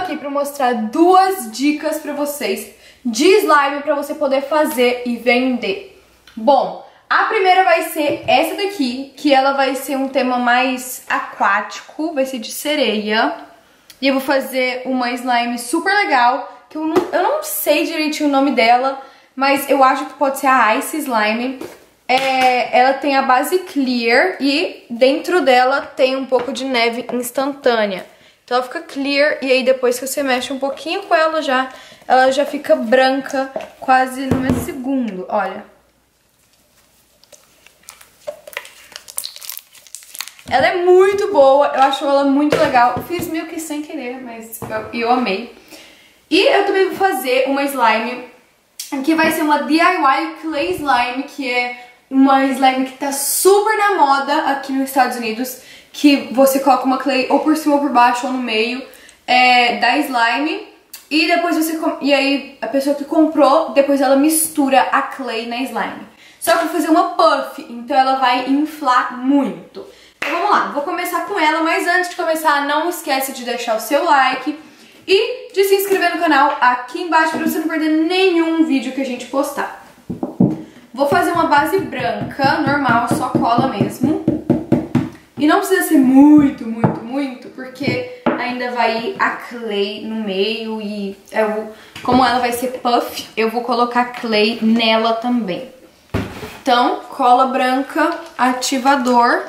aqui pra mostrar duas dicas pra vocês de slime pra você poder fazer e vender. Bom, a primeira vai ser essa daqui, que ela vai ser um tema mais aquático, vai ser de sereia. E eu vou fazer uma slime super legal, que eu não sei direitinho o nome dela, mas eu acho que pode ser a Ice Slime. Ela tem a base clear e dentro dela tem um pouco de neve instantânea. Então ela fica clear e aí depois que você mexe um pouquinho com ela já fica branca quase no mesmo segundo, olha. Ela é muito boa, eu acho ela muito legal. Eu fiz meio que sem querer, mas eu amei. E eu também vou fazer uma slime que vai ser uma DIY Clay Slime, que é uma slime que tá super na moda aqui nos Estados Unidos, que você coloca uma clay ou por cima ou por baixo ou no meio da slime. E depois e aí a pessoa que comprou, depois ela mistura a clay na slime. Só que eu vou fazer uma puff, então ela vai inflar muito. Então vamos lá, vou começar com ela, mas antes de começar, não esquece de deixar o seu like e de se inscrever no canal aqui embaixo para você não perder nenhum vídeo que a gente postar. Vou fazer uma base branca, normal, só cola mesmo. E não precisa ser muito, porque ainda vai ir a clay no meio e como ela vai ser puff, eu vou colocar clay nela também. Então, cola branca, ativador.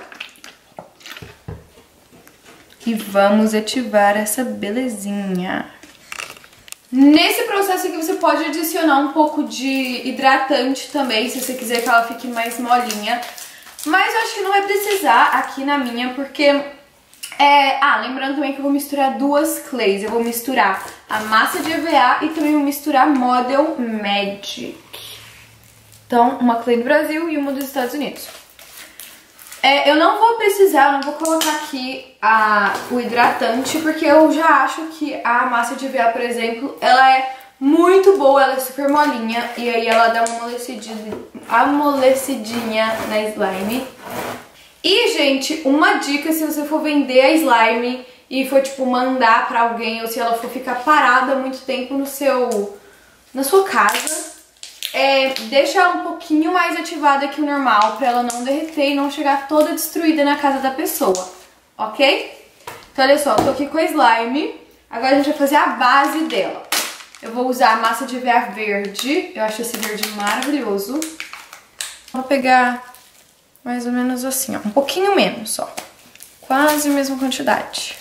E vamos ativar essa belezinha. Nesse processo aqui você pode adicionar um pouco de hidratante também, se você quiser que ela fique mais molinha. Mas eu acho que não vai precisar aqui na minha, porque... lembrando também que eu vou misturar duas clays. Eu vou misturar a massa de EVA e também vou misturar Model Magic. Então, uma clay do Brasil e uma dos Estados Unidos. Eu não vou precisar, eu não vou colocar aqui o hidratante, porque eu já acho que a massa de EVA, por exemplo, ela é muito boa, ela é super molinha, e aí ela dá uma amolecidinha na slime. E, gente, uma dica, se você for vender a slime e for, tipo, mandar pra alguém, ou se ela for ficar parada muito tempo na sua casa, deixa ela um pouquinho mais ativada que o normal, pra ela não derreter e não chegar toda destruída na casa da pessoa, ok? Então olha só, eu tô aqui com a slime, agora a gente vai fazer a base dela. Eu vou usar a massa de EVA verde, eu acho esse verde maravilhoso. Vou pegar mais ou menos assim, ó, um pouquinho menos só, quase a mesma quantidade.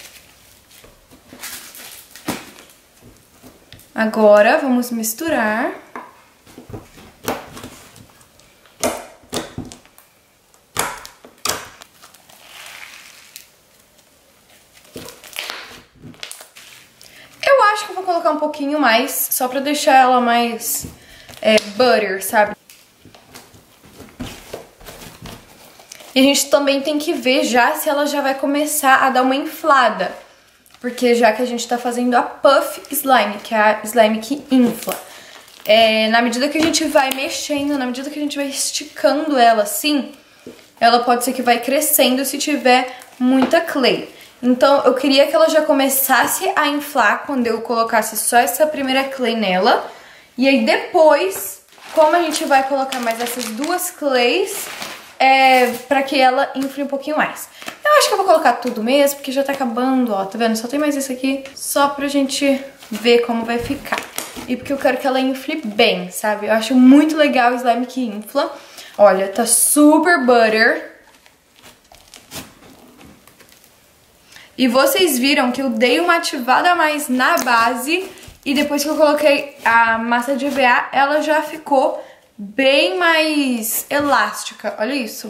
Agora vamos misturar. Eu acho que eu vou colocar um pouquinho mais, só pra deixar ela mais butter, sabe? E a gente também tem que ver já se ela já vai começar a dar uma inflada. Porque já que a gente tá fazendo a Puff Slime, que é a slime que infla. Na medida que a gente vai mexendo, na medida que a gente vai esticando ela assim, ela pode ser que vai crescendo se tiver muita clay. Então eu queria que ela já começasse a inflar quando eu colocasse só essa primeira clay nela. E aí depois, como a gente vai colocar mais essas duas clays, pra que ela infle um pouquinho mais. Eu acho que eu vou colocar tudo mesmo, porque já tá acabando, ó, tá vendo? Só tem mais isso aqui, só pra gente ver como vai ficar. E porque eu quero que ela infle bem, sabe? Eu acho muito legal o slime que infla. Olha, tá super butter. E vocês viram que eu dei uma ativada a mais na base e depois que eu coloquei a massa de EVA, ela já ficou bem mais elástica. Olha isso.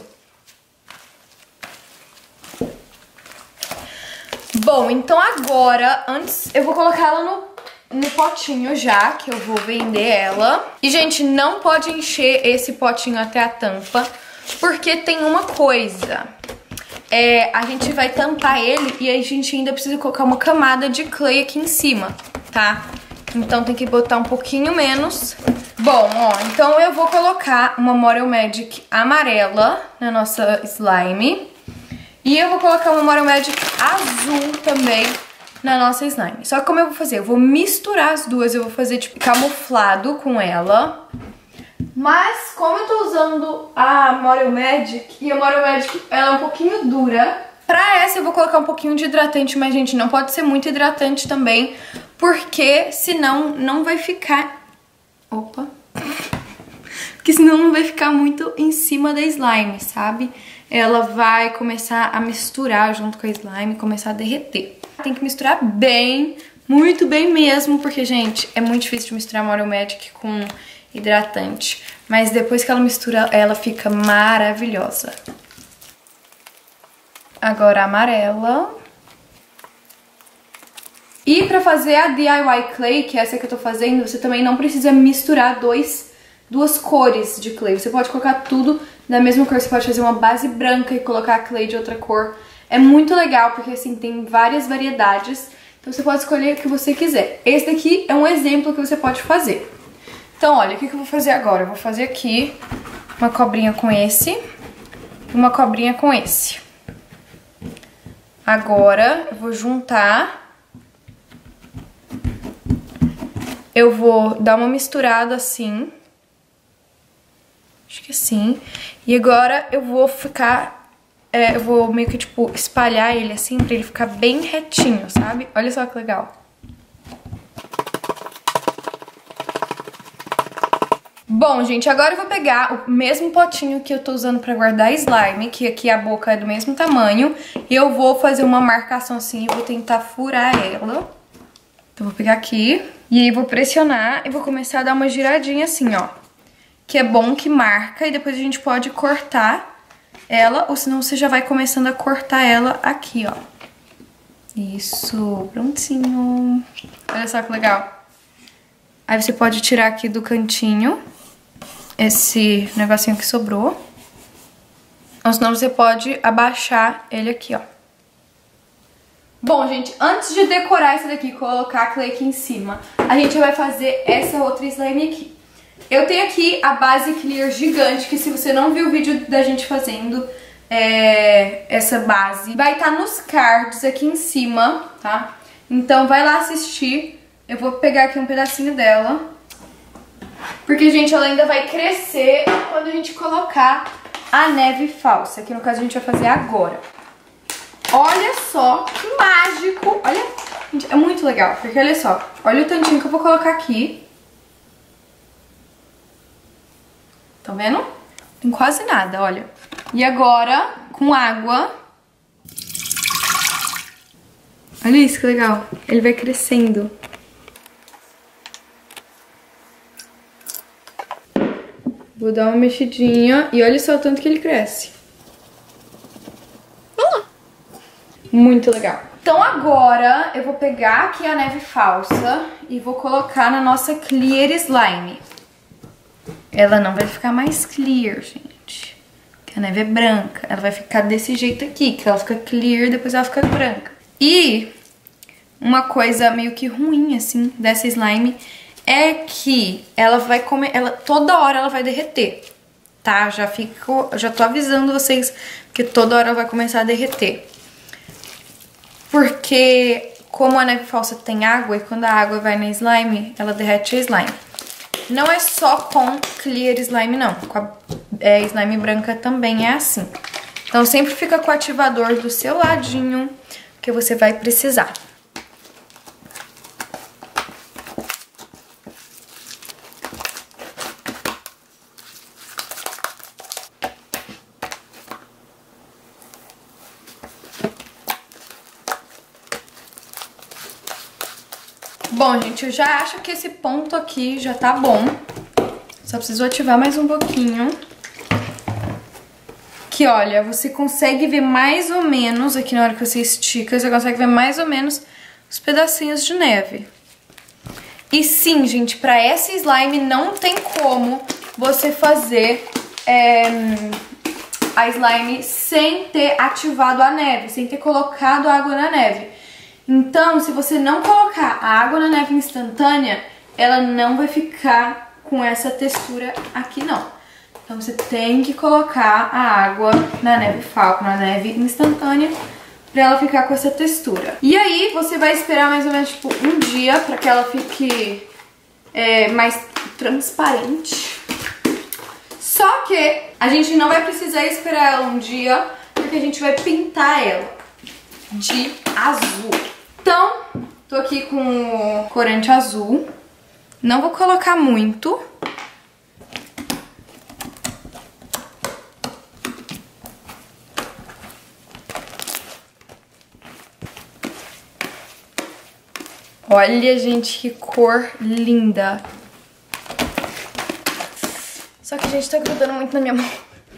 Bom, então agora, antes eu vou colocar ela no potinho já, que eu vou vender ela. E, gente, não pode encher esse potinho até a tampa, porque tem uma coisa. A gente vai tampar ele e a gente ainda precisa colocar uma camada de clay aqui em cima, tá? Então tem que botar um pouquinho menos. Bom, ó, então eu vou colocar uma Model Magic amarela na nossa slime. E eu vou colocar uma Model Magic azul também na nossa slime. Só que como eu vou fazer? Eu vou misturar as duas, eu vou fazer tipo camuflado com ela. Mas como eu tô usando a Model Magic, e a Model Magic ela é um pouquinho dura, pra essa eu vou colocar um pouquinho de hidratante, mas gente, não pode ser muito hidratante também, porque senão não vai ficar... Opa! Porque senão não vai ficar muito em cima da slime, sabe? Ela vai começar a misturar junto com a slime, começar a derreter. Tem que misturar bem, muito bem mesmo, porque, gente, é muito difícil de misturar Model Magic com hidratante. Mas depois que ela mistura, ela fica maravilhosa. Agora a amarela. E pra fazer a DIY Clay, que é essa que eu tô fazendo, você também não precisa misturar duas cores de clay. Você pode colocar tudo da mesma cor. Você pode fazer uma base branca e colocar clay de outra cor. É muito legal, porque assim, tem várias variedades. Então você pode escolher o que você quiser. Esse daqui é um exemplo que você pode fazer. Então, olha, o que eu vou fazer agora? Eu vou fazer aqui uma cobrinha com esse e uma cobrinha com esse. Agora, eu vou juntar. Eu vou dar uma misturada assim. Acho que assim. E agora eu vou ficar... eu vou meio que, tipo, espalhar ele assim pra ele ficar bem retinho, sabe? Olha só que legal. Bom, gente, agora eu vou pegar o mesmo potinho que eu tô usando pra guardar slime, que aqui a boca é do mesmo tamanho, e eu vou fazer uma marcação assim e vou tentar furar ela. Então eu vou pegar aqui, e aí vou pressionar e vou começar a dar uma giradinha assim, ó. Que é bom que marca e depois a gente pode cortar ela, ou senão você já vai começando a cortar ela aqui, ó. Isso, prontinho. Olha só que legal. Aí você pode tirar aqui do cantinho esse negocinho que sobrou. Ou senão você pode abaixar ele aqui, ó. Bom, gente, antes de decorar esse daqui e colocar a clay aqui em cima, a gente vai fazer essa outra slime aqui. Eu tenho aqui a base clear gigante, que se você não viu o vídeo da gente fazendo essa base, vai estar nos cards aqui em cima, tá? Então vai lá assistir. Eu vou pegar aqui um pedacinho dela. Porque, gente, ela ainda vai crescer quando a gente colocar a neve falsa, que no caso a gente vai fazer agora. Olha só que mágico! Olha, gente, é muito legal, porque olha só, olha o tantinho que eu vou colocar aqui. Tá vendo? Tem quase nada, olha. E agora, com água... Olha isso que legal, ele vai crescendo. Vou dar uma mexidinha e olha só o tanto que ele cresce. Muito legal. Então agora eu vou pegar aqui a neve falsa e vou colocar na nossa clear slime. Ela não vai ficar mais clear, gente, porque a neve é branca. Ela vai ficar desse jeito aqui, que ela fica clear, depois ela fica branca. E uma coisa meio que ruim, assim, dessa slime é que ela vai comer, toda hora ela vai derreter, tá? Já tô avisando vocês que toda hora ela vai começar a derreter. Porque como a neve falsa tem água e quando a água vai na slime, ela derrete a slime. Não é só com clear slime, não. Com a slime branca também é assim. Então sempre fica com o ativador do seu ladinho, que você vai precisar. Bom, gente, eu já acho que esse ponto aqui já tá bom. Só preciso ativar mais um pouquinho. Que, olha, você consegue ver mais ou menos, aqui na hora que você estica, você consegue ver mais ou menos os pedacinhos de neve. E sim, gente, pra essa slime não tem como você fazer a slime sem ter ativado a neve, sem ter colocado água na neve. Então, se você não colocar a água na neve instantânea, ela não vai ficar com essa textura aqui, não. Então, você tem que colocar a água na neve instantânea pra ela ficar com essa textura. E aí você vai esperar mais ou menos tipo um dia pra que ela fique mais transparente. Só que a gente não vai precisar esperar ela um dia, porque a gente vai pintar ela de azul. Então, tô aqui com o corante azul. Não vou colocar muito. Olha, gente, que cor linda. Só que a gente tá grudando muito na minha mão.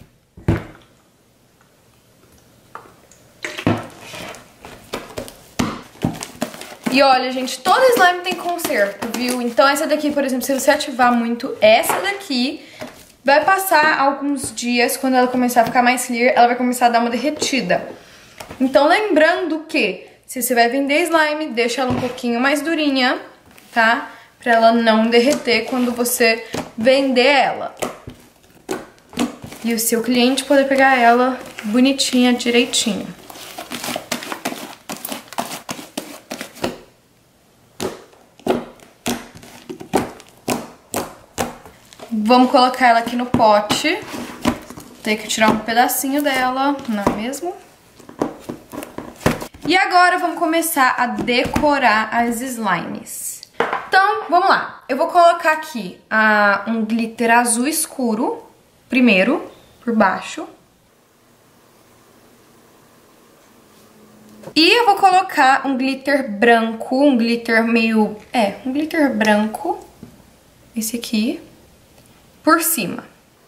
E olha, gente, todo slime tem conserto, viu? Então essa daqui, por exemplo, se você ativar muito essa daqui, vai passar alguns dias, quando ela começar a ficar mais clear, ela vai começar a dar uma derretida. Então lembrando que, se você vai vender slime, deixa ela um pouquinho mais durinha, tá? Pra ela não derreter quando você vender ela. E o seu cliente poder pegar ela bonitinha, direitinho. Vamos colocar ela aqui no pote. Tem que tirar um pedacinho dela, não é mesmo? E agora vamos começar a decorar as slimes. Então, vamos lá. Eu vou colocar aqui um glitter azul escuro, primeiro, por baixo. E eu vou colocar um glitter branco, um glitter meio... um glitter branco, esse aqui, por cima.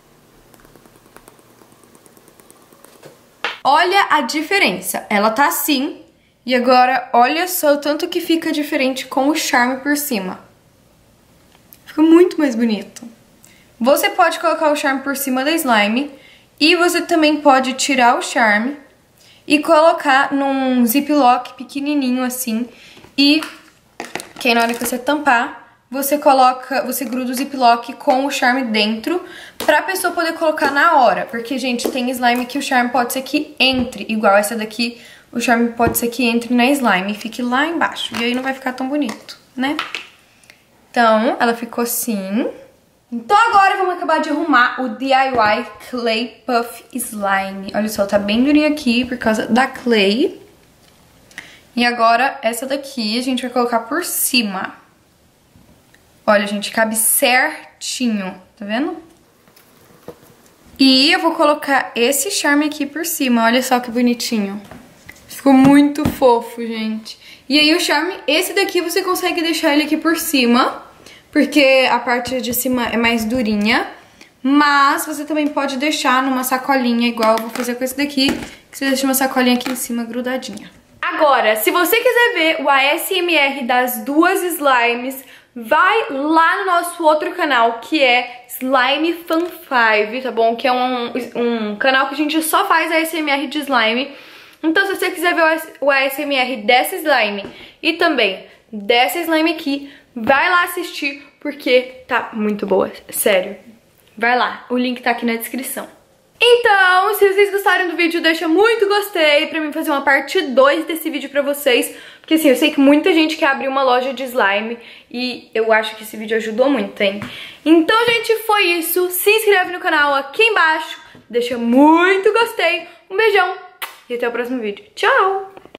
Olha a diferença, ela tá assim, e agora olha só o tanto que fica diferente com o charme por cima. Fica muito mais bonito. Você pode colocar o charme por cima da slime, e você também pode tirar o charme e colocar num ziplock pequenininho assim, e que na hora que você tampar, você gruda o ziplock com o charme dentro pra pessoa poder colocar na hora. Porque, gente, tem slime que o charme pode ser que entre, igual essa daqui, o charme pode ser que entre na slime e fique lá embaixo. E aí não vai ficar tão bonito, né? Então, ela ficou assim. Então agora vamos acabar de arrumar o DIY Clay Puff Slime. Olha só, tá bem durinho aqui por causa da clay. E agora essa daqui a gente vai colocar por cima. Olha, gente, cabe certinho, tá vendo? E eu vou colocar esse charme aqui por cima, olha só que bonitinho. Ficou muito fofo, gente. E aí o charme, esse daqui você consegue deixar ele aqui por cima, porque a parte de cima é mais durinha. Mas você também pode deixar numa sacolinha, igual eu vou fazer com esse daqui, que você deixa uma sacolinha aqui em cima grudadinha. Agora, se você quiser ver o ASMR das duas slimes, vai lá no nosso outro canal, que é Slime Fan 5, tá bom? Que é um canal que a gente só faz ASMR de slime. Então se você quiser ver o ASMR dessa slime e também dessa slime aqui, vai lá assistir, porque tá muito boa, sério. Vai lá, o link tá aqui na descrição. Então, se vocês gostaram do vídeo, deixa muito gostei pra mim fazer uma parte 2 desse vídeo pra vocês. Porque assim, eu sei que muita gente quer abrir uma loja de slime e eu acho que esse vídeo ajudou muito, hein? Então, gente, foi isso. Se inscreve no canal aqui embaixo, deixa muito gostei, um beijão e até o próximo vídeo. Tchau!